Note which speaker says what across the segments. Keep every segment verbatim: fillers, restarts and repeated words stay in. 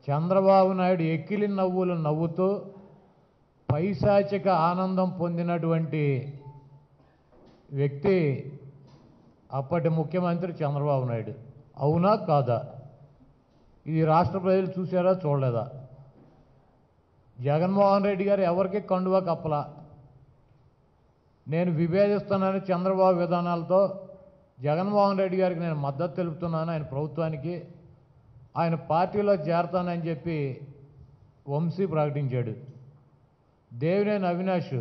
Speaker 1: చంద్రబాబు నాయుడు ఎక్కిలి నవ్వులు నవ్వుతూ పైశాచిక ఆనందం పొందినటువంటి వ్యక్తి అప్పటి ముఖ్యమంత్రి చంద్రబాబు నాయుడు. అవునా కాదా? ఇది రాష్ట్ర ప్రజలు చూసారా చూడలేదా? జగన్మోహన్ రెడ్డి గారు ఎవరికి కండువా కప్పలా. నేను విభేదిస్తున్నాను చంద్రబాబు విధానాలతో, జగన్మోహన్ రెడ్డి గారికి నేను మద్దతు తెలుపుతున్నాను, ఆయన ప్రభుత్వానికి, ఆయన పార్టీలో చేరతానని చెప్పి వంశీ ప్రకటించాడు. దేవినేని అవినాష్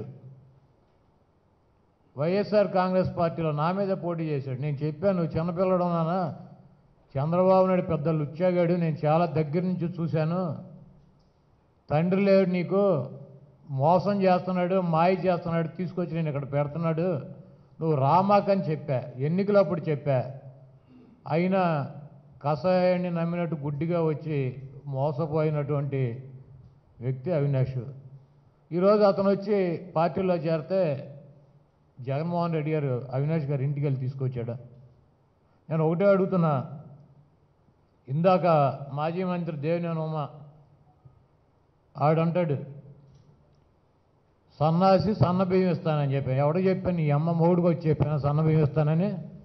Speaker 1: వైఎస్ఆర్ కాంగ్రెస్ పార్టీలో నా మీద పోటీ చేశాడు. నేను చెప్పాను, నువ్వు చిన్నపిల్లడు నానా, చంద్రబాబు నాయుడు పెద్ద లుచ్చాగాడు, నేను చాలా దగ్గర నుంచి చూశాను, తండ్రి లేడు నీకు, మోసం చేస్తున్నాడు, మాయ చేస్తున్నాడు, తీసుకొచ్చి నేను ఇక్కడ పెడుతున్నాడు, నువ్వు రామాకని చెప్పా, ఎన్నికలప్పుడు చెప్పా. అయినా కషాయాన్ని నమ్మినట్టు గుడ్డిగా వచ్చి మోసపోయినటువంటి వ్యక్తి అవినాష్. ఈరోజు అతను వచ్చి పార్టీలో చేరితే జగన్మోహన్ రెడ్డి గారు అవినాష్ గారు ఇంటికి వెళ్ళి తీసుకొచ్చాడు. నేను ఒకటే అడుగుతున్నా, ఇందాక మాజీ మంత్రి దేవినేని ఉమ ఆడంటాడు సన్నాసి సన్న బియ్యం ఇస్తానని చెప్పాను. ఎవడో చెప్పాను? నీ అమ్మ మొగుడికి వచ్చి చెప్పాను సన్న బియ్యం ఇస్తానని.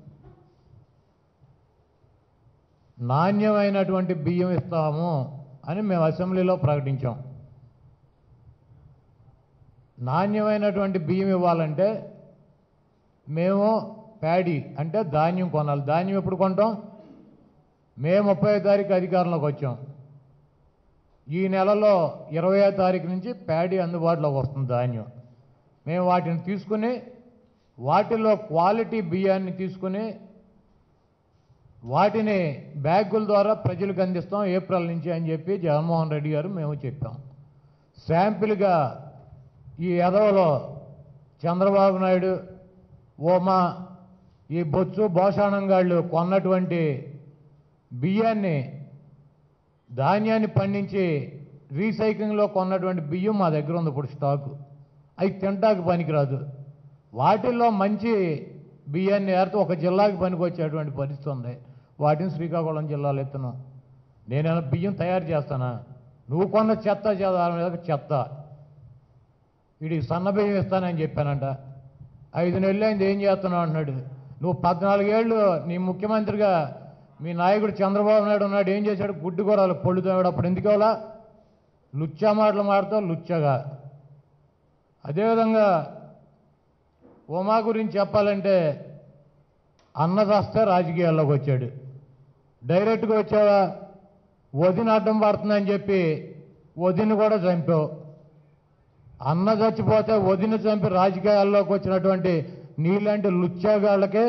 Speaker 1: నాణ్యమైనటువంటి బియ్యం ఇస్తాము అని మేము అసెంబ్లీలో ప్రకటించాం. నాణ్యమైనటువంటి బియ్యం ఇవ్వాలంటే మేము ప్యాడీ అంటే ధాన్యం కొనాలి. ధాన్యం ఎప్పుడు కొంటాం? మే ముప్పై తారీఖు అధికారంలోకి వచ్చాం. ఈ నెలలో ఇరవై తారీఖు నుంచి ప్యాడీ అందుబాటులోకి వస్తుంది ధాన్యం. మేము వాటిని తీసుకుని వాటిలో క్వాలిటీ బియ్యాన్ని తీసుకుని వాటిని బ్యాగుల ద్వారా ప్రజలకు అందిస్తాం ఏప్రిల్ నుంచి అని చెప్పి జగన్మోహన్ రెడ్డి గారు మేము చెప్పాం. శాంపిల్గా ఈ ఎదవలో చంద్రబాబు నాయుడు, ఓమా, ఈ బొత్సు భోషాణంగాళ్ళు కొన్నటువంటి బియ్యాన్ని, ధాన్యాన్ని పండించి రీసైక్లింగ్లో కొన్నటువంటి బియ్యం మా దగ్గర ఉంది ఇప్పుడు స్టాకు. అవి తింటాకు పనికిరాదు. వాటిల్లో మంచి బియ్యాన్ని ఏరితే ఒక జిల్లాకి పనికి వచ్చేటువంటి పరిస్థితి ఉంది. వాటిని శ్రీకాకుళం జిల్లాలో ఎత్తున్నాం. నేనైనా బియ్యం తయారు చేస్తానా? నువ్వు కొన్న చెత్త చేదాల మీద చెత్త. వీడికి సన్న బియ్యం ఇస్తానని చెప్పానంట. ఐదు నెలలు అయింది, ఏం చేస్తున్నావు అంటున్నాడు. నువ్వు పద్నాలుగేళ్ళు నీ ముఖ్యమంత్రిగా మీ నాయకుడు చంద్రబాబు నాయుడు ఉన్నాడు, ఏం చేశాడు? గుడ్డు కూరలు పొళ్ళు తోడు. అప్పుడు ఎందుకు అవలా? లుచ్చా మాటలు మాడుతావు లుచ్చగా. అదేవిధంగా ఉమా గురించి చెప్పాలంటే అన్నదాస్తే రాజకీయాల్లోకి వచ్చాడు. డైరెక్ట్గా వచ్చావా? వదిన అడ్డం పడుతుందని చెప్పి వదిన కూడా చంపావు. అన్న చచ్చిపోతే వదిన చంపి రాజకీయాల్లోకి వచ్చినటువంటి నీలాంటి లుచ్చాగాళ్ళకే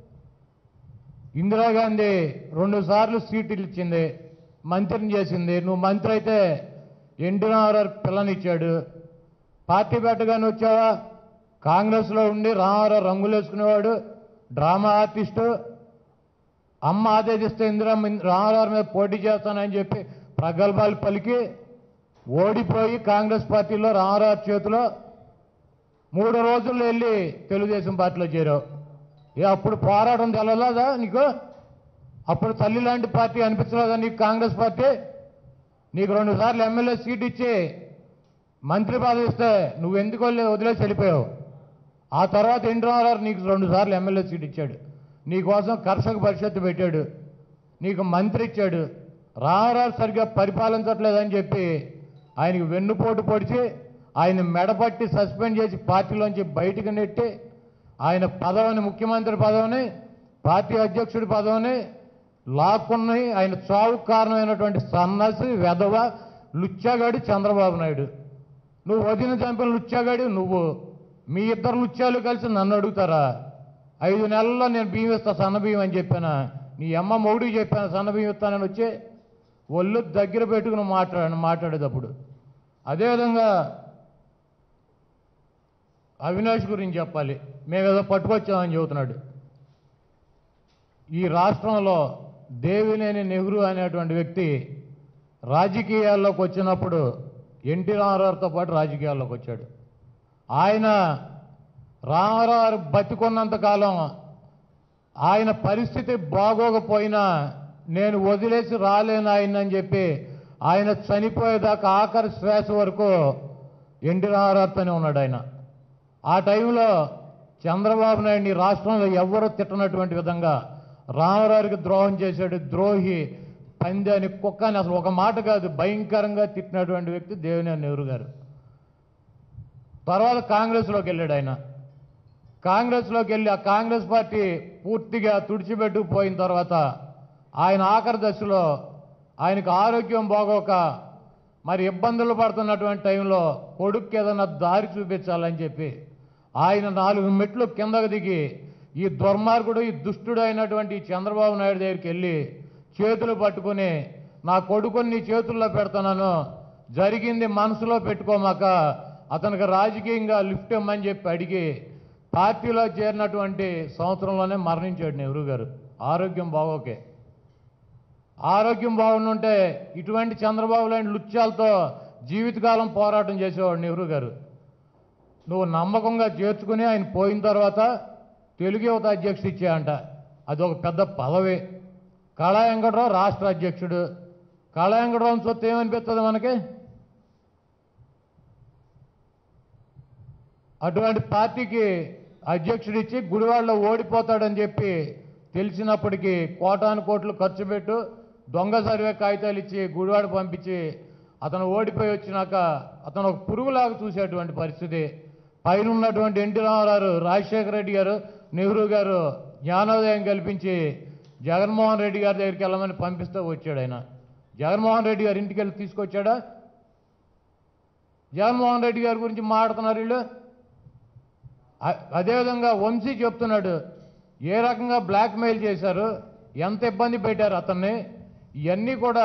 Speaker 1: ఇందిరాగాంధీ రెండు సార్లు సీట్లు ఇచ్చింది, మంత్రిని చేసింది. నువ్వు మంత్రి అయితే ఎన్టీ రామారావు పిల్లనిచ్చాడు. పార్టీ పెట్టగానే వచ్చావా? కాంగ్రెస్లో ఉండి రామారావు రంగులు వేసుకునేవాడు, డ్రామా ఆర్టిస్టు. అమ్మ ఆదేశిస్తే ఇందిరా రామారావు మీద పోటీ చేస్తానని చెప్పి ప్రగల్భాలు పలికి ఓడిపోయి కాంగ్రెస్ పార్టీలో రామారావు చేతిలో మూడు రోజుల్లో వెళ్ళి తెలుగుదేశం పార్టీలో చేరావు. ఏ అప్పుడు పోరాటం తెలలేదా నీకు? అప్పుడు తల్లి లాంటి పార్టీ అనిపించలేదా నీకు కాంగ్రెస్ పార్టీ? నీకు రెండు సార్లు ఎమ్మెల్యే సీట్ ఇచ్చి మంత్రి పదవి ఇస్తే నువ్వు ఎందుకు వదిలేసి వెళ్ళిపోయావు. ఆ తర్వాత ఎన్టీ రామారావు నీకు రెండు సార్లు ఎమ్మెల్యే సీట్ ఇచ్చాడు, నీకోసం కర్షక పరిషత్తు పెట్టాడు, నీకు మంత్రి ఇచ్చాడు. రామారావు సరిగ్గా పరిపాలించట్లేదని చెప్పి ఆయనకి వెన్నుపోటు పొడిచి ఆయన మెడపట్టి సస్పెండ్ చేసి పార్టీలోంచి బయటకు నెట్టి ఆయన పదవిని, ముఖ్యమంత్రి పదవిని, పార్టీ అధ్యక్షుడి పదవిని లాక్కుని ఆయన చావుకు కారణమైనటువంటి సన్నాసి వెధవ లుచ్చాగాడి చంద్రబాబు నాయుడు. నువ్వు వదిన చంపిన లుచ్చాగాడి నువ్వు. మీ ఇద్దరు లుచ్చాలు కలిసి నన్ను అడుగుతారా? ఐదు నెలల్లో నేను బియ్యం ఇస్తా సన్న బియ్యం అని చెప్పానా? నీ అమ్మ మొగుడికి చెప్పాను సన్న బియ్యం ఇస్తానని వచ్చి ఒళ్ళు దగ్గర పెట్టుకుని మాట్లాడాను మాట్లాడేటప్పుడు. అదేవిధంగా అవినాష్ గురించి చెప్పాలి. మేమేదో పట్టుకొచ్చామని చెబుతున్నాడు. ఈ రాష్ట్రంలో దేవినేని నెహ్రూ అనేటువంటి వ్యక్తి రాజకీయాల్లోకి వచ్చినప్పుడు ఎన్టీ రామారావుతో పాటు రాజకీయాల్లోకి వచ్చాడు. ఆయన రామారావు బతికున్నంతకాలం ఆయన పరిస్థితి బాగోకపోయినా నేను వదిలేసి రాలేను ఆయన అని చెప్పి ఆయన చనిపోయేదాకా ఆఖరి శ్వాస వరకు ఎన్టీ రామారావుతోనే ఉన్నాడు ఆయన. ఆ టైంలో చంద్రబాబు నాయుడిని రాష్ట్రంలో ఎవరూ తిట్టనటువంటి విధంగా రామారావుకి ద్రోహం చేశాడు. ద్రోహి, పందాని, కుక్క అని అసలు ఒక మాట కాదు భయంకరంగా తిట్టినటువంటి వ్యక్తి దేవినేని నెహ్రూ గారు. తర్వాత కాంగ్రెస్లోకి వెళ్ళాడు ఆయన. కాంగ్రెస్లోకి వెళ్ళి ఆ కాంగ్రెస్ పార్టీ పూర్తిగా తుడిచిపెట్టుకుపోయిన తర్వాత ఆయన ఆఖరి దశలో ఆయనకు ఆరోగ్యం బాగోక మరి ఇబ్బందులు పడుతున్నటువంటి టైంలో కొడుక్కి ఏదన్నా దారి చూపించాలని చెప్పి ఆయన నాలుగు మెట్లు కిందకు దిగి ఈ దుర్మార్గుడు, ఈ దుష్టుడు అయినటువంటి చంద్రబాబు నాయుడు దగ్గరికి వెళ్ళి చేతులు పట్టుకుని నా కొడుకుని నీ చేతుల్లో పెడతాను, జరిగింది మనసులో పెట్టుకోమాక అతనికి రాజకీయంగా లిఫ్ట్ ఇమ్మని చెప్పి అడిగి పార్టీలో చేరినటువంటి సంవత్సరంలోనే మరణించాడు నెహ్రూ గారు. ఆరోగ్యం బాగోకే. ఆరోగ్యం బాగుండుంటే ఇటువంటి చంద్రబాబు లాంటి లుత్యాలతో జీవితకాలం పోరాటం చేసేవాడు నెహ్రూ గారు. నువ్వు నమ్మకంగా చేర్చుకుని ఆయన పోయిన తర్వాత తెలుగు యువత అధ్యక్షుడు ఇచ్చాయంట. అదొక పెద్ద పదవి. కళా వెంకటరావు రాష్ట్ర అధ్యక్షుడు. కళా వెంకటరావు సొత్తు ఏమనిపిస్తుంది మనకి? అటువంటి పార్టీకి అధ్యక్షుడిచ్చి గుడివాడలో ఓడిపోతాడని చెప్పి తెలిసినప్పటికీ కోటాను కోట్లు ఖర్చు పెట్టు దొంగ సర్వే కాగితాలు ఇచ్చి గుడివాడ పంపించి అతను ఓడిపోయి వచ్చినాక అతను ఒక పురుగులాగా చూసేటువంటి పరిస్థితి. పైన ఉన్నటువంటి ఎన్టీ రామారావు, రాజశేఖర రెడ్డి గారు, నెహ్రూ గారు జ్ఞానోదయం కల్పించి జగన్మోహన్ రెడ్డి గారి దగ్గరికి వెళ్ళమని పంపిస్తూ వచ్చాడు ఆయన. జగన్మోహన్ రెడ్డి గారి ఇంటికి వెళ్ళి తీసుకొచ్చాడా? జగన్మోహన్ రెడ్డి గారి గురించి మాట్లాడుతున్నారు వీళ్ళు. అదేవిధంగా వంశీ చెప్తున్నాడు ఏ రకంగా బ్లాక్మెయిల్ చేశారు, ఎంత ఇబ్బంది పెట్టారు అతన్ని, ఇవన్నీ కూడా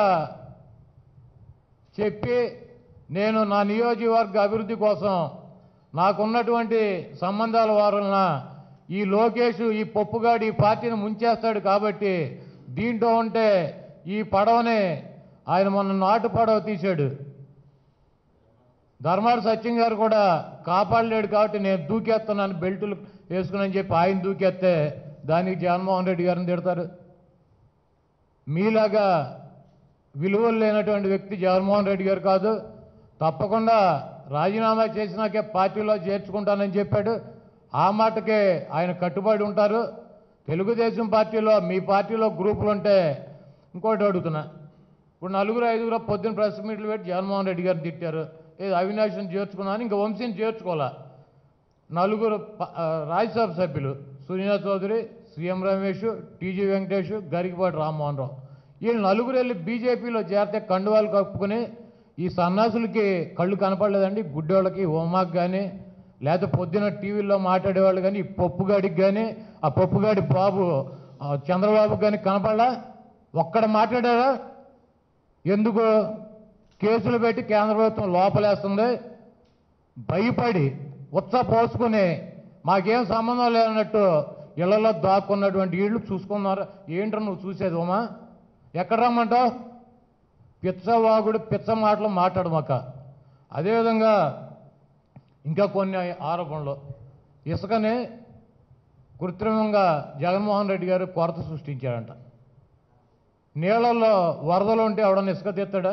Speaker 1: చెప్పి నేను నా నియోజకవర్గ అభివృద్ధి కోసం నాకున్నటువంటి సంబంధాల వారులన ఈ లోకేష్, ఈ పప్పుగాడు ఈ పార్టీని ముంచేస్తాడు కాబట్టి దీంట్లో ఉంటే ఈ పడవని ఆయన మొన్న నాటు పడవ తీశాడు. ధర్మాడు సత్యం గారు కూడా కాపాడలేడు కాబట్టి నేను దూకేస్తున్నాను బెల్టులు వేసుకుని చెప్పి ఆయన దూకేస్తే దానికి జగన్మోహన్ రెడ్డి గారిని తిడతారు. మీలాగా విలువలు లేనటువంటి వ్యక్తి జగన్మోహన్ రెడ్డి గారు కాదు. తప్పకుండా రాజీనామా చేసినాకే పార్టీలో చేర్చుకుంటానని చెప్పాడు. ఆ మాటకే ఆయన కట్టుబడి ఉంటారు. తెలుగుదేశం పార్టీలో మీ పార్టీలో గ్రూపులు ఉంటే ఇంకోటి అడుగుతున్నా, ఇప్పుడు నలుగురు ఐదుగురు పొద్దున్న ప్రెస్ మీట్లు పెట్టి జగన్మోహన్ రెడ్డి గారిని తిట్టారు. ఏది అవినాష్ని చేర్చుకున్నాను, ఇంకా వంశీని చేర్చుకోవాలా. నలుగురు రాజ్యసభ సభ్యులు సునీతా చౌదరి, సీఎం రమేష్, టీజీ వెంకటేష్, గరికపాటి రామ్మోహన్ రావు, వీళ్ళు నలుగురు వెళ్ళి బీజేపీలో చేరితే కండువాలు కప్పుకుని ఈ సన్నాసులకి కళ్ళు కనపడలేదండి. గుడ్డోళ్ళకి, ఉమాకి కానీ లేకపోతే పొద్దున టీవీల్లో మాట్లాడేవాళ్ళు కానీ, ఈ పప్పుగాడికి కానీ ఆ పప్పుగాడి బాబు చంద్రబాబుకి కానీ కనపడలా? ఒక్కడ మాట్లాడారా? ఎందుకు కేసులు పెట్టి కేంద్ర ప్రభుత్వం లోపలేస్తుంది? భయపడి ఉత్స పోసుకుని మాకేం సంబంధం లేనట్టు ఇళ్లలో దాక్కున్నటువంటి వీళ్ళు చూసుకున్నారు. ఏంటో నువ్వు చూసేది ఉమా? ఎక్కడ రమ్మంటావు? పిచ్చవాగుడు పిచ్చ మాటలు మాట్లాడమాక. అదేవిధంగా ఇంకా కొన్ని ఆరోపణలు, ఇసుకని కృత్రిమంగా జగన్మోహన్ రెడ్డి గారు కొరత సృష్టించాడంట. నీళ్లలో వరదలు ఉంటే ఎవడన్నా ఇసుక తీస్తాడా?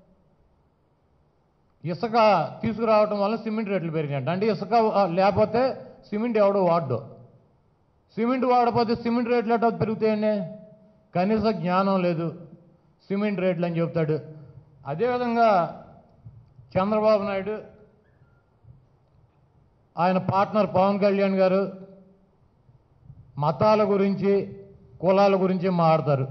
Speaker 1: ఇసుక తీసుకురావటం వల్ల సిమెంట్ రేట్లు పెరిగినాయంట. అంటే ఇసుక లేకపోతే సిమెంట్ ఎవడో వాడ్డు, సిమెంట్ వాడకపోతే సిమెంట్ రేట్లు ఎట్లా పెరుగుతాయండి? కనీస జ్ఞానం లేదు, సిమెంట్ రేట్లు అని చెప్తాడు. అదేవిధంగా చంద్రబాబు నాయుడు, ఆయన పార్ట్నర్ పవన్ కళ్యాణ్ గారు మతాల గురించి, కులాల గురించి మాట్లాడతారు.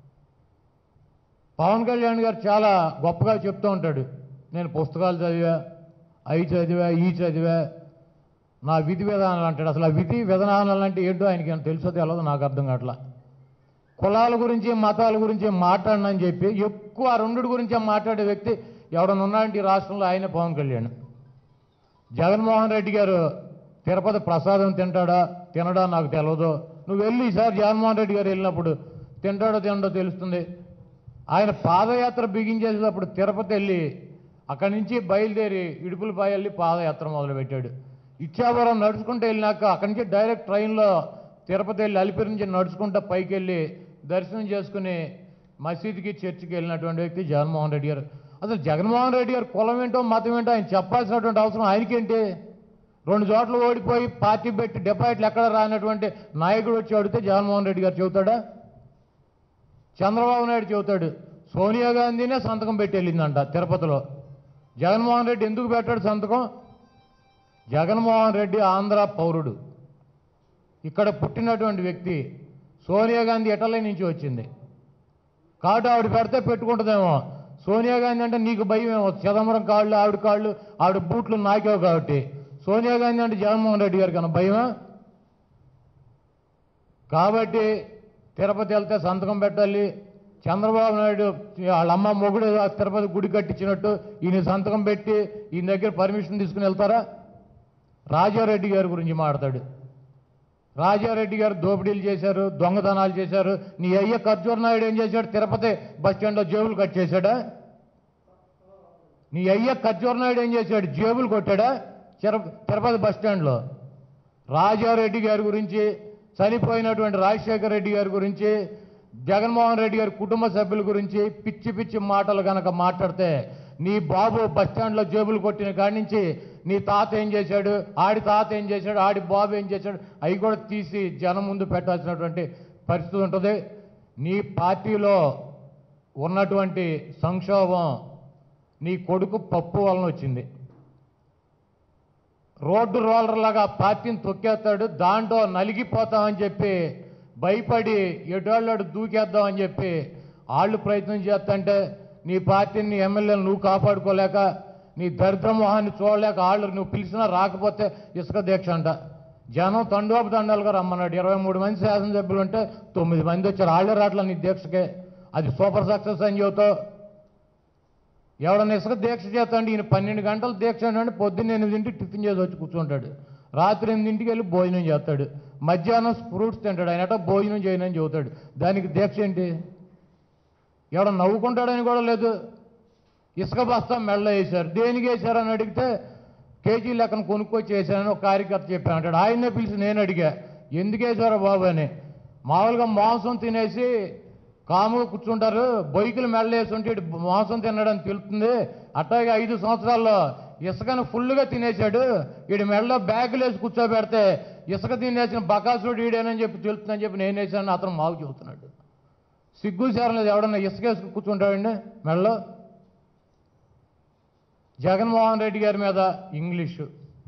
Speaker 1: పవన్ కళ్యాణ్ గారు చాలా గొప్పగా చెప్తూ ఉంటాడు, నేను పుస్తకాలు చదివా, అవి చదివా, ఈ చదివా, నా విధి విధానాలు అంటాడు. అసలు ఆ విధి విధానాలు అంటే ఏంటో ఆయనకి ఏమైనా తెలుసో తెలియదు, నాకు అర్థం కావట్లా. కులాల గురించి, మతాల గురించి మాట్లాడనని చెప్పి ఎక్కువ ఆ రెండు గురించి మాట్లాడే వ్యక్తి ఎవడన్నా ఉన్నాడంటే ఈ రాష్ట్రంలో ఆయన పవన్ కళ్యాణ్. జగన్మోహన్ రెడ్డి గారు తిరుపతి ప్రసాదం తింటాడా తినడా నాకు తెలియదు. నువ్వు వెళ్ళి ఈసారి జగన్మోహన్ రెడ్డి గారు వెళ్ళినప్పుడు తింటాడో తినడో తెలుస్తుంది. ఆయన పాదయాత్ర బిగించేసేటప్పుడు తిరుపతి వెళ్ళి అక్కడి నుంచి బయలుదేరి ఇడుపులపై వెళ్ళి పాదయాత్ర మొదలుపెట్టాడు. ఇచ్చాపురం నడుచుకుంటూ వెళ్ళినాక అక్కడి నుంచి డైరెక్ట్ ట్రైన్లో తిరుపతి వెళ్ళి అలిపిరి నుంచి నడుచుకుంటూ పైకి వెళ్ళి దర్శనం చేసుకుని మసీదుకి చర్చికి వెళ్ళినటువంటి వ్యక్తి జగన్మోహన్ రెడ్డి గారు. అసలు జగన్మోహన్ రెడ్డి గారు కులం ఏంటో మతం ఏంటో ఆయన చెప్పాల్సినటువంటి అవసరం ఆయనకేంటి? రెండు చోట్ల ఓడిపోయి పార్టీ పెట్టి డిపాజిట్లు ఎక్కడ రానటువంటి నాయకుడు వచ్చి అడిగితే జగన్మోహన్ రెడ్డి గారు చెబుతాడా? చంద్రబాబు నాయుడు చెబుతాడు. సోనియా గాంధీనే సంతకం పెట్టి వెళ్ళిందంట తిరుపతిలో. జగన్మోహన్ రెడ్డి ఎందుకు పెట్టాడు సంతకం? జగన్మోహన్ రెడ్డి ఆంధ్ర పౌరుడు, ఇక్కడ పుట్టినటువంటి వ్యక్తి. సోనియా గాంధీ ఇటలీ నుంచి వచ్చింది కాబట్టి ఆవిడ పెడితే పెట్టుకుంటుందేమో. సోనియా గాంధీ అంటే నీకు భయం ఏమో, చిదంబరం కాళ్ళు ఆవిడ కాళ్ళు ఆవిడ బూట్లు నాకేవు కాబట్టి. సోనియా గాంధీ అంటే జగన్మోహన్ రెడ్డి గారి కన్నా భయమా? కాబట్టి తిరుపతి వెళ్తే సంతకం పెట్టాలి. చంద్రబాబు నాయుడు వాళ్ళ అమ్మ మొగుడు తిరుపతి గుడి కట్టించినట్టు ఈయన సంతకం పెట్టి ఈయన దగ్గర పర్మిషన్ తీసుకుని వెళ్తారా? రాజారెడ్డి గారి గురించి మాట్లాడు. రాజారెడ్డి గారు దోపిడీలు చేశారు, దొంగతనాలు చేశారు. నీ అయ్య ఖర్జూర్ నాయుడు ఏం చేశాడు? తిరుపతి బస్ స్టాండ్లో జేబులు కట్ చేశాడా? నీ అయ్య ఖర్జూర్ నాయుడు ఏం చేశాడు? జేబులు కొట్టాడా తిరుపతి బస్ స్టాండ్లో? రాజారెడ్డి గారి గురించి, చనిపోయినటువంటి రాజశేఖర రెడ్డి గారి గురించి, జగన్మోహన్ రెడ్డి గారి కుటుంబ సభ్యుల గురించి పిచ్చి పిచ్చి మాటలు కనుక మాట్లాడితే, నీ బాబు బస్ స్టాండ్లో జేబులు కొట్టిన కాడి నుంచి నీ తాత ఏం చేశాడు, ఆడి తాత ఏం చేశాడు, ఆడి బాబు ఏం చేశాడు, అవి కూడా తీసి జనం ముందు పెట్టాల్సినటువంటి పరిస్థితి ఉంటుంది. నీ పార్టీలో ఉన్నటువంటి సంక్షోభం నీ కొడుకు పప్పు వలన వచ్చింది. రోడ్డు రోలర్ లాగా పార్టీని తొక్కేస్తాడు, దాంట్లో నలిగిపోతామని చెప్పి భయపడి ఎటోళ్ళాడు దూకేద్దామని చెప్పి వాళ్ళు ప్రయత్నం చేస్తుంటే నీ పార్టీని ఎమ్మెల్యేలు నువ్వు కాపాడుకోలేక, నీ దరిద్ర మొహాన్ని చూడలేక వాళ్ళు నువ్వు పిలిచినా రాకపోతే ఇసుక దీక్ష అంట. జనం తండోపు తండాలుగా రమ్మన్నాడు. ఇరవై మూడు మంది శాసనసభ్యులు ఉంటే తొమ్మిది మంది వచ్చారు. వాళ్ళే రాట్ల నీ దీక్షకే. అది సూపర్ సక్సెస్ అని చెబుతావు. ఎవడన్నా ఇసుక దీక్ష చేస్తాండి, ఈయన పన్నెండు గంటలు దీక్ష అంటే పొద్దున్న ఎనిమిదింటికి టిఫిన్ చేసి వచ్చి కూర్చుంటాడు, రాత్రి ఎనిమిదింటికి వెళ్ళి భోజనం చేస్తాడు, మధ్యాహ్నం ఫ్రూట్స్ తింటాడు. ఆయనట భోజనం చేయనని చెబుతాడు. దానికి దీక్ష ఏంటి? ఎవడ నవ్వుకుంటాడని కూడా లేదు. ఇసుక బస్తా మెళ్ళ వేశారు. దేనికి వేశారని అడిగితే కేజీ లెక్కన కొనుక్కొచ్చి వేశారని ఒక కార్యకర్త చెప్పాను అంటాడు. ఆయన్నే పిలిచి నేను అడిగా, ఎందుకు వేశారో బాబు అని. మామూలుగా మాంసం తినేసి కాముగా కూర్చుంటారు, బొయ్యికలు మెళ్ళ వేసి ఉంటే మాంసం తిన్నాడని తెలుస్తుంది. అట్లాగే ఐదు సంవత్సరాల్లో ఇసుకను ఫుల్గా తినేశాడు, వీడి మెడలో బ్యాగులు వేసి కూర్చోబెడితే ఇసుక తినేసిన బకాసుడు వీడేనని చెప్పి తెలుస్తుందని చెప్పి నేను వేసాను అతను మాకు చెబుతున్నాడు. సిగ్గు చేరలేదు. ఎవడన్నా ఇసుక వేసుకు కూర్చుంటాడండి మెడలో? జగన్మోహన్ రెడ్డి గారి మీద ఇంగ్లీషు,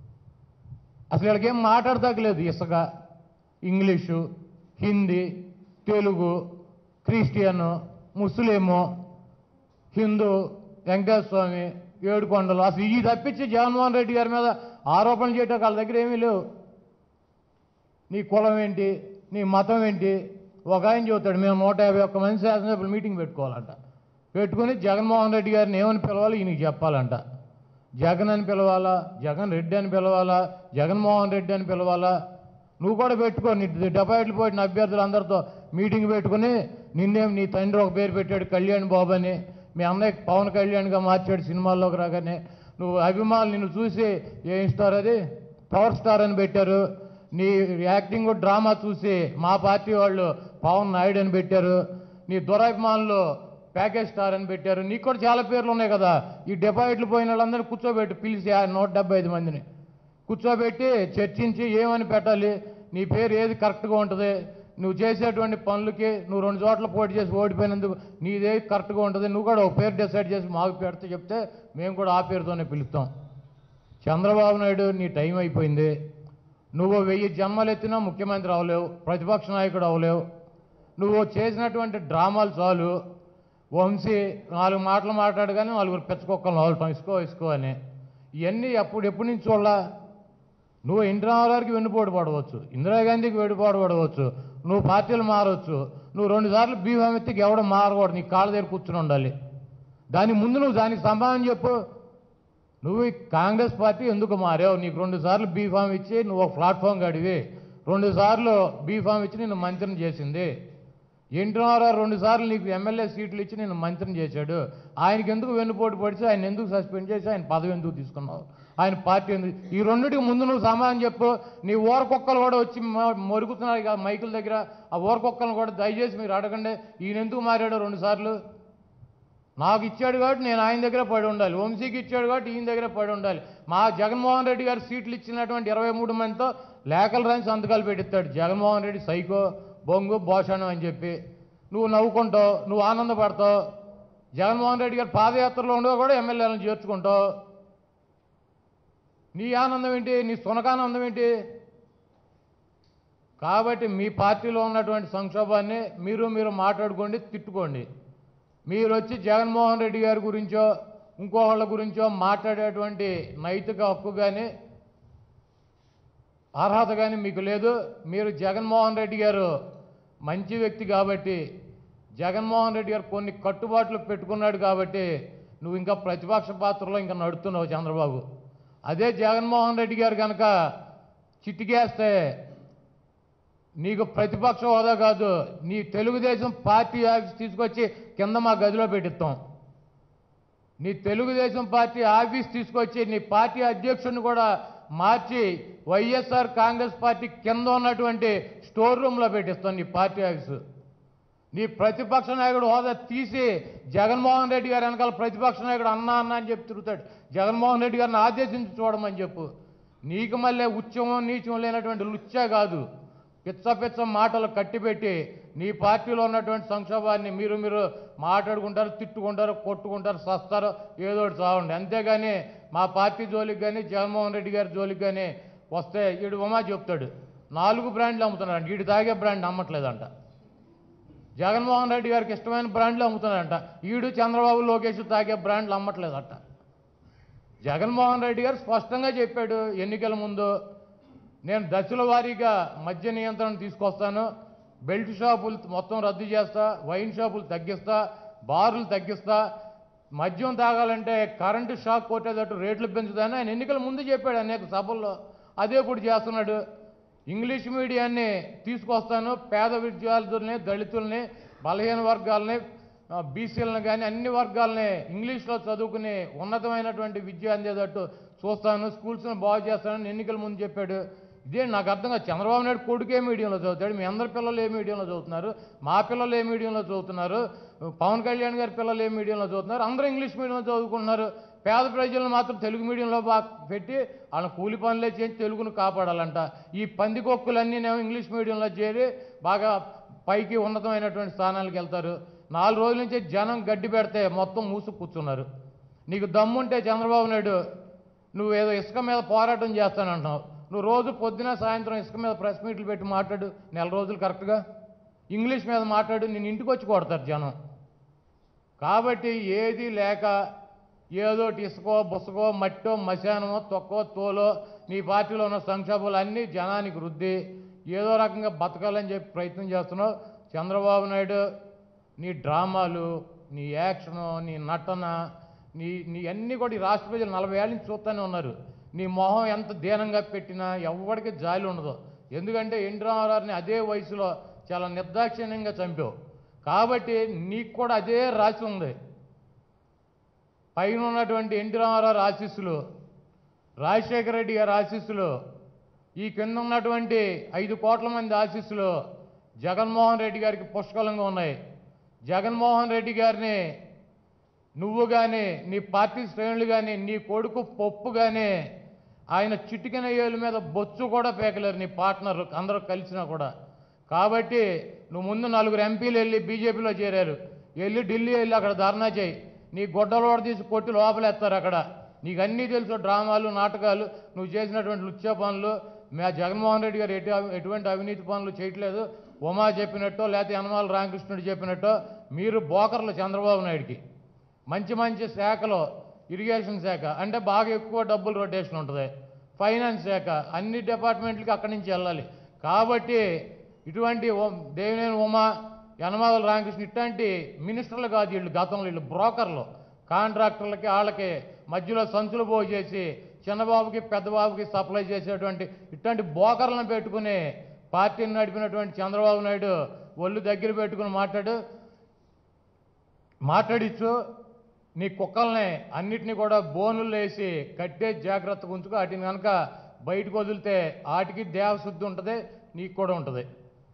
Speaker 1: అసలు వీళ్ళకి ఏం మాట్లాడతాకలేదు. ఇసుక, English, Hindi, Telugu, Christian, Muslim, Hindu, Venkateswara Swamy, Edukondalu, అసలు ఈ తప్పించి జగన్మోహన్ రెడ్డి గారి మీద ఆరోపణలు చేయటం వాళ్ళ దగ్గర ఏమీ లేవు. నీ కులం ఏంటి, నీ మతం ఏంటి? ఒక ఆయన చెబుతాడు, మేము నూట యాభై ఒక్క మంది శాసనసభ్యులు మీటింగ్ పెట్టుకోవాలంట. పెట్టుకుని జగన్మోహన్ రెడ్డి గారిని ఏమని పిలవాలి ఈయనకి చెప్పాలంట. జగన్ అని పిలవాలా, జగన్ రెడ్డి అని పిలవాలా, జగన్మోహన్ రెడ్డి అని పిలవాలా? నువ్వు కూడా పెట్టుకో. నీ డిపాజిట్లు పోయిన అభ్యర్థులు అందరితో మీటింగ్ పెట్టుకుని, నిన్నేం నీ తండ్రి ఒక పేరు పెట్టాడు కళ్యాణ్ బాబు అని, మీ అన్నయ్య పవన్ కళ్యాణ్గా మార్చాడు సినిమాల్లోకి రాగానే. నువ్వు అభిమానులు నిన్ను చూసి ఏం స్టార్ అది పవర్ స్టార్ అని పెట్టారు. నీ యాక్టింగ్ డ్రామా చూసి మా పార్టీ వాళ్ళు పవన్ నాయుడు అని పెట్టారు. నీ దురాభిమానులు ప్యాకేజ్ స్టార్ అని పెట్టారు. నీకు కూడా చాలా పేర్లు ఉన్నాయి కదా. ఈ డిపాజిట్లు పోయిన వాళ్ళందరినీ కూర్చోబెట్టి పిలిచి నూట డెబ్బై ఐదు మందిని కూర్చోబెట్టి చర్చించి ఏమని పెట్టాలి, నీ పేరు ఏది కరెక్ట్గా ఉంటుంది, నువ్వు చేసేటువంటి పనులకి నువ్వు రెండు చోట్ల పోటీ చేసి ఓడిపోయినందుకు నీదేది కరెక్ట్గా ఉంటుంది, నువ్వు కూడా ఒక పేరు డిసైడ్ చేసి మాకు పెడితే చెప్తే మేము కూడా ఆ పేరుతోనే పిలుస్తాం. చంద్రబాబు నాయుడు నీ టైం అయిపోయింది. నువ్వు వెయ్యి జన్మలు ఎత్తినా ముఖ్యమంత్రి అవ్వలేవు, ప్రతిపక్ష నాయకుడు అవ్వలేవు. నువ్వు చేసినటువంటి డ్రామాలు చాలు. వంశీ నాలుగు మాటలు మాట్లాడు కానీ నలుగురు పెచ్చకొక్కలు నవ్వటం ఇసుకో ఇసుకో అని. ఇవన్నీ ఎప్పుడు ఎప్పటి నుంచి చూడాల? నువ్వు ఎన్టీ రామారావుకి వెన్నుపోటు పడవచ్చు, ఇందిరాగాంధీకి వెన్నుపోటు పడవచ్చు, నువ్వు పార్టీలు మారవచ్చు. నువ్వు రెండుసార్లు బీఫామ్ ఎత్తికి ఎవడో మారకూడదు, నీ కాళ్ళ దగ్గర కూర్చుని ఉండాలి. దాని ముందు నువ్వు దానికి సమాధానం చెప్పు. నువ్వు కాంగ్రెస్ పార్టీ ఎందుకు మారావు? నీకు రెండు సార్లు బీఫామ్ ఇచ్చి నువ్వు ఒక ప్లాట్ఫామ్ గడివి, రెండు సార్లు బీఫామ్ ఇచ్చి నిన్ను మంత్రిని చేసింది. ఎన్టీ రామారావు రెండు సార్లు నీకు ఎమ్మెల్యే సీట్లు ఇచ్చి నిన్ను మంత్రిని చేశాడు. ఆయనకి ఎందుకు వెన్నుపోటు పడిచి ఆయన ఎందుకు సస్పెండ్ చేసి ఆయన పదవి ఎందుకు తీసుకున్నావు? ఆయన పార్టీ ఉంది. ఈ రెండింటికి ముందు నువ్వు సమాధానం చెప్పు. నీ ఊరకొక్కలు కూడా వచ్చి మొరుగుతున్నారు ఇక మైకుల దగ్గర. ఆ ఊరకొక్కలను కూడా దయచేసి మీరు అడగండి, ఈయన ఎందుకు మారాడు రెండు సార్లు. నాకు ఇచ్చాడు కాబట్టి నేను ఆయన దగ్గర పడి ఉండాలి, వంశీకి ఇచ్చాడు కాబట్టి ఈయన దగ్గర పడి ఉండాలి. మా జగన్మోహన్ రెడ్డి గారు సీట్లు ఇచ్చినటువంటి ఇరవై మూడు మందితో లేఖలు రాని సంతకాలు పెట్టిస్తాడు. జగన్మోహన్ రెడ్డి సైకో, బొంగు, భోషణం అని చెప్పి నువ్వు నవ్వుకుంటావు, నువ్వు ఆనందపడతావు. జగన్మోహన్ రెడ్డి గారు పాదయాత్రలో ఉండవు కూడా ఎమ్మెల్యేలను చేర్చుకుంటావు. నీ ఆనందం ఏంటి, నీ సునకానందం ఏంటి? కాబట్టి మీ పార్టీలో ఉన్నటువంటి సంక్షోభాన్ని మీరు మీరు మాట్లాడుకోండి, తిట్టుకోండి. మీరు వచ్చి జగన్మోహన్ రెడ్డి గారి గురించో ఇంకోళ్ళ గురించో మాట్లాడేటువంటి నైతిక హక్కు కానీ అర్హత కానీ మీకు లేదు. మీరు జగన్మోహన్ రెడ్డి గారు మంచి వ్యక్తి కాబట్టి, జగన్మోహన్ రెడ్డి గారు కొన్ని కట్టుబాట్లు పెట్టుకున్నాడు కాబట్టి నువ్వు ఇంకా ప్రతిపక్ష పాత్రలో ఇంకా నడుస్తున్నావు చంద్రబాబు. అదే జగన్మోహన్ రెడ్డి గారు కనుక చిటికేస్తే నీకు ప్రతిపక్ష హోదా కాదు, నీ తెలుగుదేశం పార్టీ ఆఫీస్ తీసుకొచ్చి కింద మా గదిలో పెట్టిస్తాం. నీ తెలుగుదేశం పార్టీ ఆఫీస్ తీసుకొచ్చి నీ పార్టీ అధ్యక్షుడిని కూడా మార్చి వైఎస్ఆర్ కాంగ్రెస్ పార్టీ కింద ఉన్నటువంటి స్టోర్ రూమ్లో పెట్టిస్తాం నీ పార్టీ ఆఫీసు. నీ ప్రతిపక్ష నాయకుడు హోదా తీసి జగన్మోహన్ రెడ్డి గారు వెనకాల ప్రతిపక్ష నాయకుడు అన్నా అన్నా అని చెప్పి తిరుగుతాడు. జగన్మోహన్ రెడ్డి గారిని ఆదేశించి చూడమని చెప్పు. నీకు మళ్ళీ ఉచ్చమో నీచం లేనటువంటి లుచ్చా కాదు, పిచ్చ పిచ్చ మాటలు కట్టిపెట్టి నీ పార్టీలో ఉన్నటువంటి సంక్షోభాన్ని మీరు మీరు మాట్లాడుకుంటారు, తిట్టుకుంటారు, కొట్టుకుంటారు, సస్తారు, ఏదో ఒకటి చావండి. అంతేగాని మా పార్టీ జోలికి కానీ జగన్మోహన్ రెడ్డి గారి జోలికి కానీ వస్తే ఈడు ఉమా చెప్తాడు నాలుగు బ్రాండ్లు అమ్ముతున్నాడు, వీడు తాగే బ్రాండ్ అమ్మట్లేదంట. జగన్మోహన్ రెడ్డి గారికి ఇష్టమైన బ్రాండ్లు అమ్ముతున్నాడంట, ఈడు చంద్రబాబు లోకేష్ తాగే బ్రాండ్లు అమ్మట్లేదట. జగన్మోహన్ రెడ్డి గారు స్పష్టంగా చెప్పాడు ఎన్నికల ముందు, నేను దశల వారీగా మద్య నియంత్రణ తీసుకొస్తాను, బెల్ట్ షాపులు మొత్తం రద్దు చేస్తా, వైన్ షాపులు తగ్గిస్తా, బార్లు తగ్గిస్తా, మద్యం తాగాలంటే కరెంటు షాక్ కొట్టేటట్టు రేట్లు పెంచుతాను ఆయన ఎన్నికల ముందు చెప్పాడు అనేక సభల్లో. అదే ఇప్పుడు చేస్తున్నాడు. ఇంగ్లీష్ మీడియాన్ని తీసుకొస్తాను, పేద విద్యార్థుల్ని, దళితుల్ని, బలహీన వర్గాల్ని, బీసీలను కానీ అన్ని వర్గాలని ఇంగ్లీష్లో చదువుకుని ఉన్నతమైనటువంటి విద్య అందేటట్టు చూస్తాను, స్కూల్స్ని బాగు చేస్తానని ఎన్నికల ముందు చెప్పాడు. ఇదే నాకు అర్థం కాదు. చంద్రబాబు నాయుడు కొడుకు ఏ మీడియంలో చదువుతాడు, మీ అందరి పిల్లలు ఏ మీడియంలో చదువుతున్నారు, మా పిల్లలు ఏ మీడియంలో చదువుతున్నారు, పవన్ కళ్యాణ్ గారి పిల్లలు ఏ మీడియంలో చదువుతున్నారు, అందరూ ఇంగ్లీష్ మీడియంలో చదువుకుంటున్నారు. పేద ప్రజలను మాత్రం తెలుగు మీడియంలో బాగా పెట్టి వాళ్ళ కూలి పనులే చేసి తెలుగును కాపాడాలంట. ఈ పందికొక్కులన్నీ నేను ఇంగ్లీష్ మీడియంలో చేరి బాగా పైకి ఉన్నతమైనటువంటి స్థానాలకు వెళ్తారు. నాలుగు రోజుల నుంచి జనం గడ్డి పెడితే మొత్తం మూసు కూర్చున్నారు. నీకు దమ్ముంటే చంద్రబాబు నాయుడు నువ్వు ఏదో ఇసుక మీద పోరాటం చేస్తానంటున్నావు, నువ్వు రోజు పొద్దున సాయంత్రం ఇసుక మీద ప్రెస్ మీట్లు పెట్టి మాట్లాడు నెల రోజులు కరెక్ట్గా, ఇంగ్లీష్ మీద మాట్లాడు, నేను ఇంటికి వచ్చి కొడతారు జనం. కాబట్టి ఏది లేక ఏదోటి ఇసుకో బుసకో మట్టో మశానమో తొక్కో తోలో నీ పార్టీలో ఉన్న సంక్షోభాలు అన్నీ జనానికి రుద్ది ఏదో రకంగా బతకాలని చెప్పి ప్రయత్నం చేస్తున్నావు. చంద్రబాబు నాయుడు నీ డ్రామాలు, నీ యాక్షను, నీ నటన, నీ నీ అన్నీ కూడా ఈ రాష్ట్ర ప్రజలు నలభై ఏళ్ళ నుంచి చూస్తూనే ఉన్నారు. నీ మొహం ఎంత దీనంగా పెట్టినా ఎవరికి జాలి ఉండదు. ఎందుకంటే ఎన్టీ రామారావుని అదే వయసులో చాలా నిర్దాక్షిణ్యంగా చంపావు కాబట్టి నీకు కూడా అదే రాసి ఉంది. పైన ఉన్నటువంటి ఎన్టీ రామారావు ఆశీస్సులు, రాజశేఖర రెడ్డి గారి ఆశీస్సులు, ఈ కింద ఉన్నటువంటి ఐదు కోట్ల మంది ఆశీస్సులు జగన్మోహన్ రెడ్డి గారికి పుష్కలంగా ఉన్నాయి. జగన్మోహన్ రెడ్డి గారిని నువ్వు కానీ నీ పార్టీ శ్రేణులు కానీ నీ కొడుకు పప్పు కానీ ఆయన చిటికెన ఏళ్ళ మీద బొచ్చు కూడా పేకలేరు నీ పార్ట్నర్ అందరూ కలిసినా కూడా. కాబట్టి నువ్వు ముందు నలుగురు ఎంపీలు వెళ్ళి బీజేపీలో చేరారు, వెళ్ళి ఢిల్లీ వెళ్ళి అక్కడ ధర్నా చేయి, నీ గొడ్డలు కూడా తీసి కొట్టి లోపలేస్తారు అక్కడ. నీకు అన్నీ తెలుసు, డ్రామాలు నాటకాలు, నువ్వు చేసినటువంటి లుచ్చా పనులు. మా జగన్మోహన్ రెడ్డి గారు ఎటు ఎటువంటి అవినీతి పనులు చేయట్లేదు. ఉమా చెప్పినట్టో లేకపోతే యనమల రామకృష్ణుడు చెప్పినట్టో మీరు బోకర్లు చంద్రబాబు నాయుడికి. మంచి మంచి శాఖలో ఇరిగేషన్ శాఖ అంటే బాగా ఎక్కువ డబ్బులు రొటేషన్ ఉంటుంది, ఫైనాన్స్ శాఖ అన్ని డిపార్ట్మెంట్లకి అక్కడి నుంచి వెళ్ళాలి. కాబట్టి ఇటువంటి దేవినేని ఉమా, యనమల రామకృష్ణ ఇట్లాంటి మినిస్టర్లు కాదు వీళ్ళు, గతంలో వీళ్ళు బ్రోకర్లు, కాంట్రాక్టర్లకి వాళ్ళకి మధ్యలో సంచులు పోగు చేసి చిన్నబాబుకి పెద్దబాబుకి సప్లై చేసేటువంటి ఇట్లాంటి బోకర్లను పెట్టుకుని పార్టీని నడిపినటువంటి చంద్రబాబు నాయుడు ఒళ్ళు దగ్గర పెట్టుకుని మాట్లాడు మాట్లాడిచ్చు. నీ కుక్కల్ని అన్నిటినీ కూడా బోనులు వేసి కట్టే జాగ్రత్తగా ఉంచుకో. వాటిని కనుక బయటకు వదిలితే వాటికి దేవశుద్ధి ఉంటుంది, నీకు కూడా ఉంటుంది.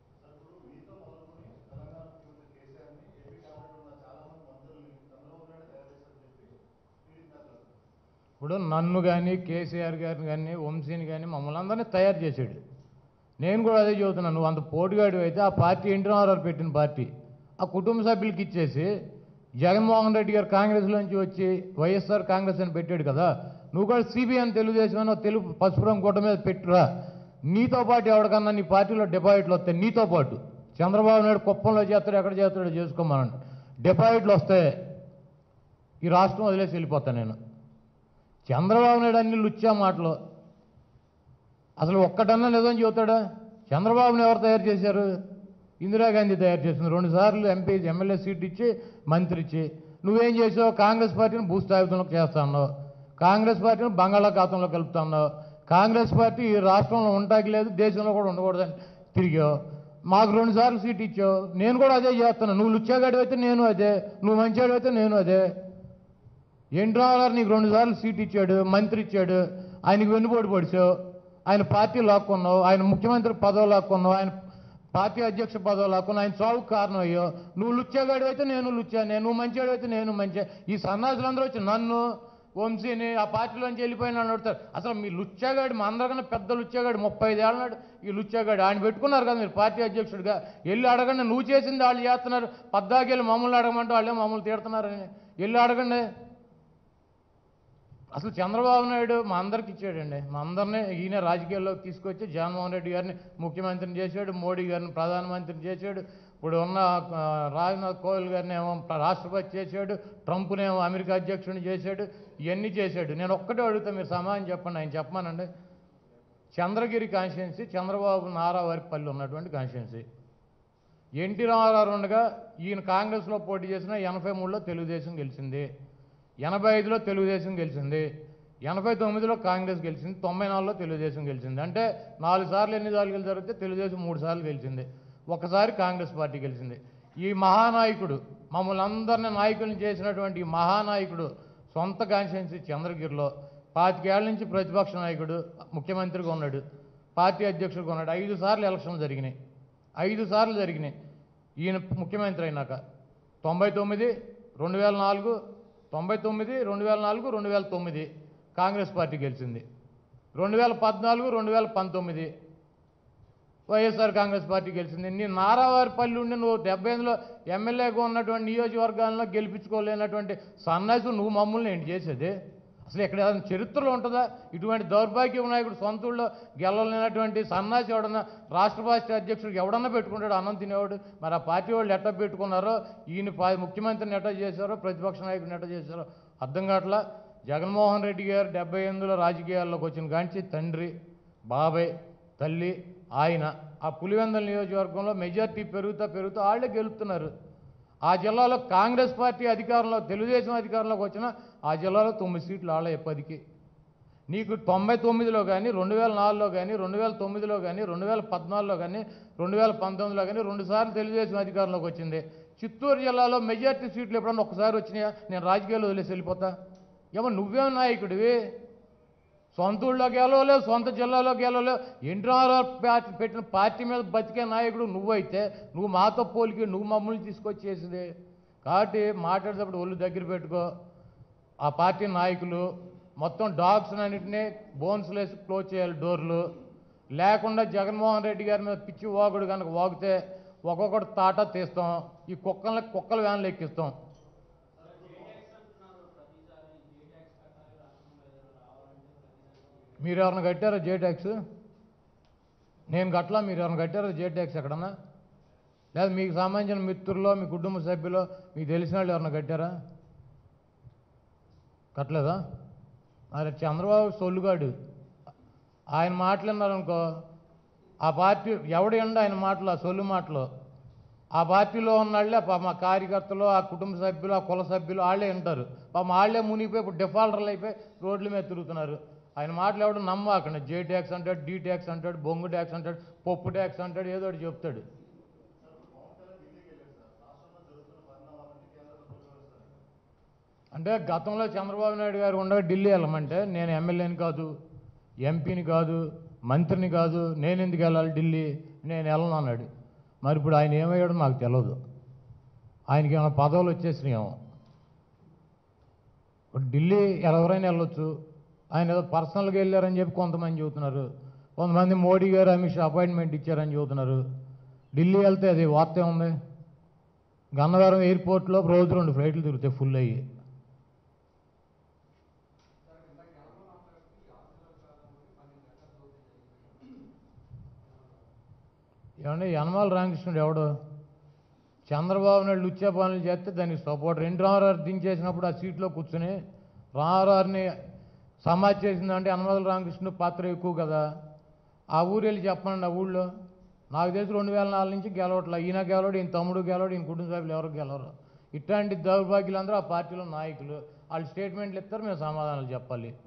Speaker 1: ఇప్పుడు నన్ను కానీ కేసీఆర్ గారిని కానీ వంశీని కానీ మమ్మల్ని అందరినీ తయారు చేశాడు. నేను కూడా అదే చెబుతున్నాను. నువ్వు అంత పోటుగాడు అయితే ఆ పార్టీ ఎన్టీ రామారావు పెట్టిన పార్టీ ఆ కుటుంబ సభ్యులకి ఇచ్చేసి జగన్మోహన్ రెడ్డి గారు కాంగ్రెస్లోంచి వచ్చి వైఎస్ఆర్ కాంగ్రెస్ అని పెట్టాడు కదా, నువ్వు కూడా సిబిఐ అని తెలుగుదేశం అని తెలుగు పసుపురం గుట్ట మీద పెట్టురా. నీతో పాటు ఎవరికన్నా నీ పార్టీలో డిపాజిట్లు వస్తాయి, నీతో పాటు చంద్రబాబు నాయుడు కుప్పంలో చేస్తాడు, ఎక్కడ చేస్తాడో చేసుకోమనండి. డిపాజిట్లు వస్తే ఈ రాష్ట్రం వదిలేసి వెళ్ళిపోతాను నేను. చంద్రబాబు నాయుడు అన్ని లుచ్చా మాటలు. అసలు ఒక్కటన్నా నిజం చెబుతాడా? చంద్రబాబుని ఎవరు తయారు చేశారు? ఇందిరాగాంధీ తయారు చేసింది. రెండు సార్లు ఎంపీ ఎమ్మెల్యే సీట్ ఇచ్చి మంత్రి ఇచ్చి నువ్వేం చేసావు? కాంగ్రెస్ పార్టీని భూస్థాపితంలోకి చేస్తా ఉన్నావు, కాంగ్రెస్ పార్టీని బంగాళాఖాతంలో కలుపుతా ఉన్నావు, కాంగ్రెస్ పార్టీ ఈ రాష్ట్రంలో ఉండటానికి లేదు, దేశంలో కూడా ఉండకూడదని తిరిగావు. మాకు రెండు సార్లు సీట్ ఇచ్చావు, నేను కూడా అదే చేస్తాను. నువ్వు లుచ్చాగాడు అయితే నేను అదే, నువ్వు మంచివాడు అయితే నేను అదే. ఎన్టీ రామారావు నీకు రెండు సార్లు సీట్ ఇచ్చాడు, మంత్రి ఇచ్చాడు, ఆయనకు వెన్నుపోటు పొడిచావు, ఆయన పార్టీ లాక్కున్నావు, ఆయన ముఖ్యమంత్రి పదవి లాక్కున్నావు, ఆయన పార్టీ అధ్యక్ష పదవి లాక్కున్నావు, ఆయన చావుకు కారణం అయ్యో. నువ్వు లుచ్చాగాడు అయితే నేను లుచ్చానే, నువ్వు మంచివాడు అయితే నేను మంచి. ఈ సన్నాసులందరూ వచ్చి నన్ను వంశీని ఆ పార్టీలోంచి వెళ్ళిపోయినా అడుగుతారు. అసలు మీ లుచ్చాగాడు మా అందరికన్నా పెద్ద లుచ్చాగాడు, ముప్పై ఐదు ఏళ్ళ నాడు ఈ లుచ్చాగాడు ఆయన పెట్టుకున్నారు కదా మీరు పార్టీ అధ్యక్షుడిగా. వెళ్ళి అడగండి, నువ్వు చేసింది వాళ్ళు చేస్తున్నారు. పద్దాకెళ్ళి మమ్మల్ని అడగమంటే వాళ్ళే మమ్మల్ని తీడుతున్నారని వెళ్ళి అడగండి. అసలు చంద్రబాబు నాయుడు మా అందరికి ఇచ్చాడండి, మా అందరినీ ఈయన రాజకీయాల్లోకి తీసుకొచ్చి జగన్మోహన్ రెడ్డి గారిని ముఖ్యమంత్రిని చేశాడు, మోడీ గారిని ప్రధానమంత్రిని చేశాడు, ఇప్పుడు ఉన్న రాజ్నాథ్ కోవిల్ గారిని ఏమో రాష్ట్రపతి చేశాడు, ట్రంప్నేమో అమెరికా అధ్యక్షుడిని చేశాడు, ఇవన్నీ చేశాడు. నేను ఒక్కటే అడుగుతా, మీరు సమాధానం చెప్పండి. ఆయన చెప్పమానండి. చంద్రగిరి కాన్స్టిట్యున్సీ చంద్రబాబు నారావారిపల్లి ఉన్నటువంటి కాన్స్టిట్యున్సీ. ఎన్టీ రామారావు ఉండగా ఈయన కాంగ్రెస్లో పోటీ చేసిన ఎనభై మూడులో తెలుగుదేశం గెలిచింది, ఎనభై ఐదులో తెలుగుదేశం గెలిచింది, ఎనభై తొమ్మిదిలో కాంగ్రెస్ గెలిచింది, తొంభై నాలుగులో తెలుగుదేశం గెలిచింది. అంటే నాలుగు సార్లు ఎన్ని సార్లు జరిగితే తెలుగుదేశం మూడు సార్లు గెలిచింది, ఒకసారి కాంగ్రెస్ పార్టీ గెలిచింది. ఈ మహానాయకుడు మమ్మల్ని అందరినీ నాయకులను చేసినటువంటి ఈ మహానాయకుడు సొంత కాన్స్టిట్యున్సీ చంద్రగిరిలో పాతికేళ్ల నుంచి ప్రతిపక్ష నాయకుడు, ముఖ్యమంత్రిగా ఉన్నాడు, పార్టీ అధ్యక్షుడిగా ఉన్నాడు. ఐదు సార్లు ఎలక్షన్లు జరిగినాయి, ఐదు సార్లు జరిగినాయి. ఈయన ముఖ్యమంత్రి అయినాక తొంభై తొమ్మిది రెండు వేల నాలుగు తొంభై తొమ్మిది రెండు వేల నాలుగు రెండు వేల తొమ్మిది కాంగ్రెస్ పార్టీ గెలిచింది. రెండు వేల పద్నాలుగు రెండు వేల పంతొమ్మిది వైఎస్ఆర్ కాంగ్రెస్ పార్టీ గెలిచింది. నీ నారావారిపల్లి ఉండి నువ్వు డెబ్బై ఎనిమిదిలో ఎమ్మెల్యేగా ఉన్నటువంటి నియోజకవర్గాల్లో గెలిపించుకోలేనటువంటి సన్నాసి నువ్వు మమ్మల్ని ఏంటి చేసేది? అసలు ఎక్కడ ఏదైనా చరిత్రలో ఉంటుందా? ఇటువంటి దౌర్భాగ్య నాయకుడు సొంతూళ్ళలో గెలవలేనటువంటి సన్నాసి ఎవడన్నా రాష్ట్ర పార్టీ అధ్యక్షుడికి ఎవడన్నా పెట్టుకుంటాడు అన్నం తినేవాడు? మరి ఆ పార్టీ వాళ్ళు ఎట్ట పెట్టుకున్నారో, ఈయన ముఖ్యమంత్రిని ఎట్ట చేశారో, ప్రతిపక్ష నాయకుడిని ఎట్ట చేశారో అర్థం కావట్లా. జగన్మోహన్ రెడ్డి గారు డెబ్బై ఎనిమిదిలో రాజకీయాల్లోకి వచ్చిన కాంచి తండ్రి, బాబాయ్, తల్లి, ఆయన ఆ పులివెందుల నియోజకవర్గంలో మెజార్టీ పెరుగుతా పెరుగుతూ వాళ్ళే గెలుపుతున్నారు. ఆ జిల్లాలో కాంగ్రెస్ పార్టీ అధికారంలో, తెలుగుదేశం అధికారంలోకి వచ్చిన ఆ జిల్లాలో తొమ్మిది సీట్లు వాళ్ళే పదికి. నీకు తొంభై తొమ్మిదిలో కానీ, రెండు వేల నాలుగులో కానీ, రెండు వేల తొమ్మిదిలో కానీ, రెండు వేల పద్నాలుగులో కానీ, రెండు వేల పంతొమ్మిదిలో కానీ రెండుసార్లు తెలుగుదేశం అధికారంలోకి వచ్చింది. చిత్తూరు జిల్లాలో మెజార్టీ సీట్లు ఎప్పుడన్నా ఒక్కసారి వచ్చినాయా? నేను రాజకీయాల్లో వదిలేసి వెళ్ళిపోతా. ఏమో నువ్వేం నాయకుడివి? సొంత ఊళ్ళో గెలవలేవు, సొంత జిల్లాలో గెలవలేవు. ఎన్టీ రామారావు పార్టీ పెట్టిన పార్టీ మీద బతికే నాయకుడు నువ్వైతే నువ్వు మాతో పోలికి నువ్వు మమ్మల్ని తీసుకొచ్చేసింది. కాబట్టి మాట్లాడేటప్పుడు ఒళ్ళు దగ్గర పెట్టుకో. ఆ పార్టీ నాయకులు మొత్తం డాగ్స్ అన్నింటినీ బోన్స్లు వేసి క్లోజ్ చేయాలి డోర్లు. లేకుండా జగన్మోహన్ రెడ్డి గారి మీద పిచ్చి వాగుడు కనుక వాగితే ఒక్కొక్కటి తాటా తీస్తాం, ఈ కుక్కల్ని కుక్కల వ్యాన్లు ఎక్కిస్తాం. మీరు ఎవరిని కట్టారా జే ట్యాక్స్? నేను కట్టలా. మీరు ఎవరిని కట్టారా జే ట్యాక్స్ ఎక్కడన్నా? లేదా మీకు సంబంధించిన మిత్రుల్లో, మీ కుటుంబ సభ్యులో, మీకు తెలిసిన వాళ్ళు ఎవరిని కట్టారా? కట్టలేదా? మరి చంద్రబాబు సొల్లుగాడు, ఆయన మాట్లాడినారనుకో ఆ పార్టీ ఎవడు ఎండ ఆయన మాటలు, ఆ సొల్లు మాటలు ఆ పార్టీలో ఉన్నవాళ్ళే మా కార్యకర్తలు, ఆ కుటుంబ సభ్యులు, ఆ కుల సభ్యులు వాళ్ళే వింటారు. పాపం వాళ్ళే మునిగిపోయి ఇప్పుడు డిఫాల్టర్లు అయిపోయి రోడ్ల మీద తిరుగుతున్నారు. ఆయన మాటలు ఎవడు నమ్మకండి. జే ట్యాక్స్ అంటాడు, డీ ట్యాక్స్ అంటాడు, బొంగు ట్యాక్స్ అంటాడు, పప్పు ట్యాక్స్ అంటాడు, ఏదో ఒకటి చెప్తాడు. అంటే గతంలో చంద్రబాబు నాయుడు గారు ఉండగా ఢిల్లీ వెళ్ళమంటే నేను ఎమ్మెల్యేని కాదు, ఎంపీని కాదు, మంత్రిని కాదు, నేను ఎందుకు వెళ్ళాలి ఢిల్లీ, నేను వెళ్ళను అన్నాడు. మరి ఇప్పుడు ఆయన ఏమయ్యాడో నాకు తెలియదు. ఆయనకి ఏమైనా పదవులు వచ్చేసినాయేమో. ఇప్పుడు ఢిల్లీ ఎవరైనా వెళ్ళొచ్చు, ఆయన ఏదో పర్సనల్గా వెళ్ళారని చెప్పి కొంతమంది చెబుతున్నారు. కొంతమంది మోడీ గారు అమిత్ షా అపాయింట్మెంట్ ఇచ్చారని చెబుతున్నారు. ఢిల్లీ వెళ్తే అది వార్త ఉంది. గన్నవరం ఎయిర్పోర్ట్లో రోజు రెండు ఫ్లైట్లు తిరుగుతాయి ఫుల్ అయ్యి. ఏమంటే యనమాల రామకృష్ణుడు ఎవడు? చంద్రబాబు నాయుడు లుచ్చే పనులు చేస్తే దానికి సపోర్ట్. రెండు రామారావు దించేసినప్పుడు ఆ సీట్లో కూర్చుని రామారావుని సమాజ్ చేసిందంటే యనమాల రామకృష్ణుడు పాత్ర ఎక్కువ కదా. ఆ ఊరు వెళ్ళి చెప్పండి. ఆ ఊళ్ళో నాకు తెలిసి రెండు వేల నాలుగు నుంచి గెలవట్లా. ఈయన గెలవడు, ఈయన తమ్ముడు గెలవడు, ఈయన కుటుంబ సభ్యులు ఎవరు గెలవరు. ఇట్లాంటి దౌర్భాగ్యులందరూ ఆ పార్టీలో నాయకులు. వాళ్ళు స్టేట్మెంట్లు ఇస్తారు, మేము సమాధానాలు చెప్పాలి.